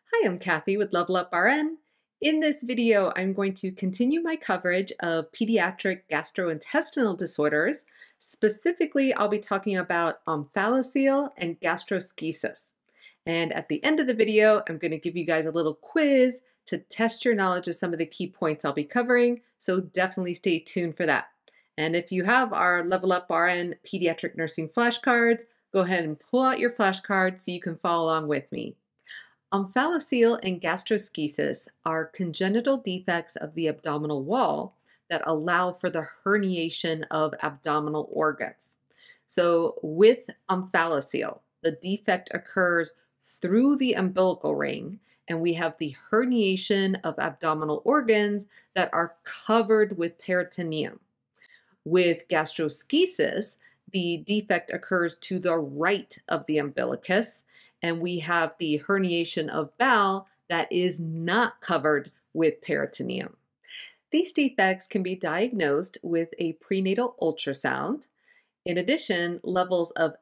Hi, I'm Cathy with Level Up RN. In this video, I'm going to continue my coverage of pediatric gastrointestinal disorders. Specifically, I'll be talking about omphalocele and gastroschisis. And at the end of the video, I'm going to give you guys a little quiz to test your knowledge of some of the key points I'll be covering, so definitely stay tuned for that. And if you have our Level Up RN Pediatric Nursing flashcards, go ahead and pull out your flashcard so you can follow along with me. Omphalocele and gastroschisis are congenital defects of the abdominal wall that allow for the herniation of abdominal organs. So with omphalocele, the defect occurs through the umbilical ring, and we have the herniation of abdominal organs that are covered with peritoneum. With gastroschisis, the defect occurs to the right of the umbilicus, and we have the herniation of bowel that is not covered with peritoneum. These defects can be diagnosed with a prenatal ultrasound. In addition, levels of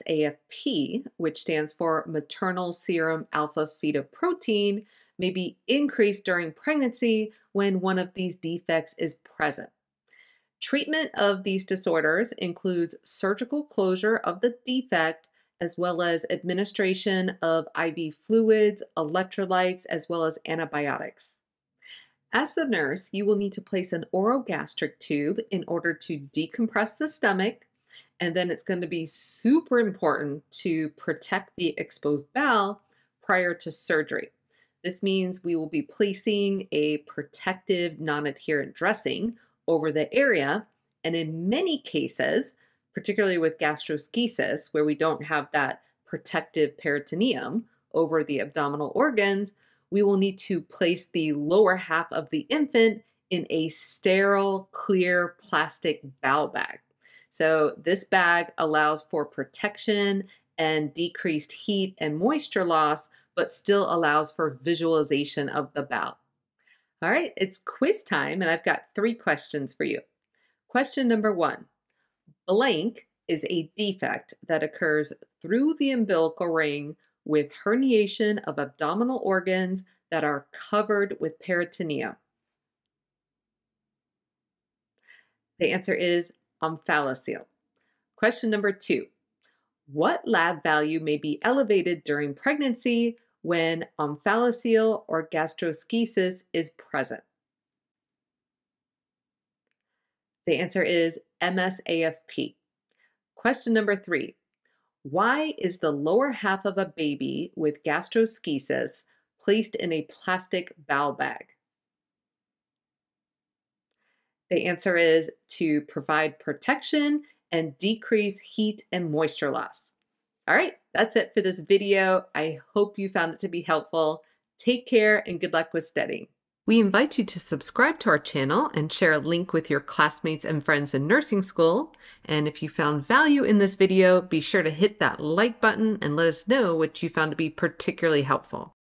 MSAFP, which stands for maternal serum alpha fetoprotein, may be increased during pregnancy when one of these defects is present. Treatment of these disorders includes surgical closure of the defect as well as administration of IV fluids, electrolytes, as well as antibiotics. As the nurse, you will need to place an orogastric tube in order to decompress the stomach, and then it's going to be super important to protect the exposed bowel prior to surgery. This means we will be placing a protective non-adherent dressing over the area, and in many cases, particularly with gastroschisis, where we don't have that protective peritoneum over the abdominal organs, we will need to place the lower half of the infant in a sterile, clear plastic bowel bag. So this bag allows for protection and decreased heat and moisture loss, but still allows for visualization of the bowel. All right, it's quiz time, and I've got 3 questions for you. Question number 1. Blank is a defect that occurs through the umbilical ring with herniation of abdominal organs that are covered with peritoneum. The answer is omphalocele. Question number 2. What lab value may be elevated during pregnancy when omphalocele or gastroschisis is present? The answer is MSAFP. Question number 3. Why is the lower half of a baby with gastroschisis placed in a plastic bowel bag? The answer is to provide protection and decrease heat and moisture loss. All right, that's it for this video. I hope you found it to be helpful. Take care and good luck with studying. We invite you to subscribe to our channel and share a link with your classmates and friends in nursing school. And if you found value in this video, be sure to hit that like button and let us know what you found to be particularly helpful.